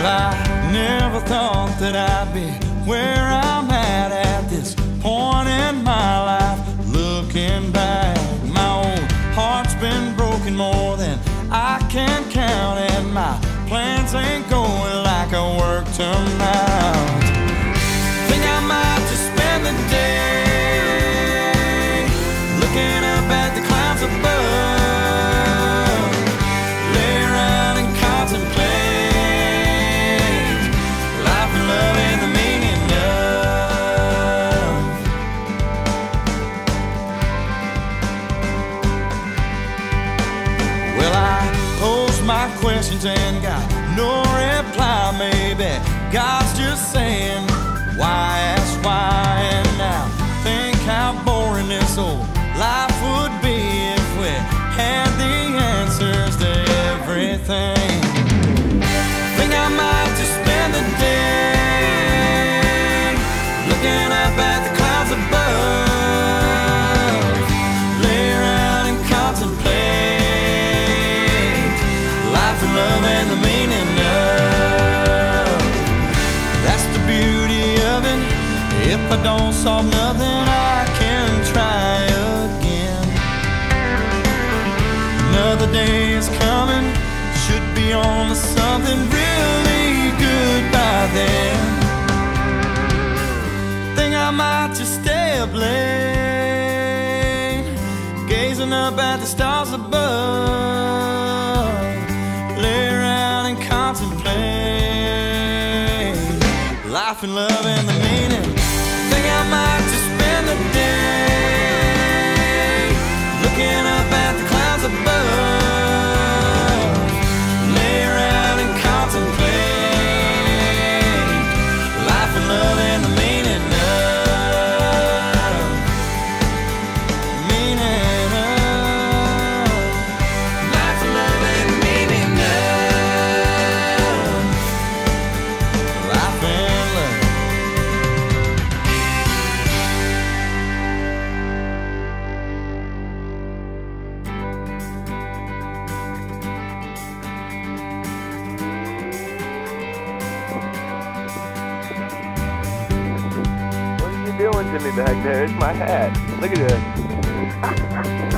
I never thought that I'd be where I'm at this point in my life. Looking back, my old heart's been broken more than I can count, and my plans ain't going like I worked them out. Think I might just spend the day looking up at the clouds above, lay around and contemplate life and love and the meaning of. Well, I posed my questions and got no reply. Maybe God's just saying, why ask why? And now think how boring this old life would be if we had the answers to everything. Think I might just spend the day looking up at the clouds above, lay around and contemplate life and love and the meaning of. That's the beauty of it. If I don't solve nothing, I can try again. Another day is coming, should be on to something really good by then. Think I might just stay up late, gazing up at the stars above, lay around and contemplate life and love and the meaning. Think I might just spend the day looking up at the clouds above, lay around and contemplate life and love and the meaning of, meaning of, life and love and the meaning of, life and love. What are you doing to me back there? It's my hat. Look at this.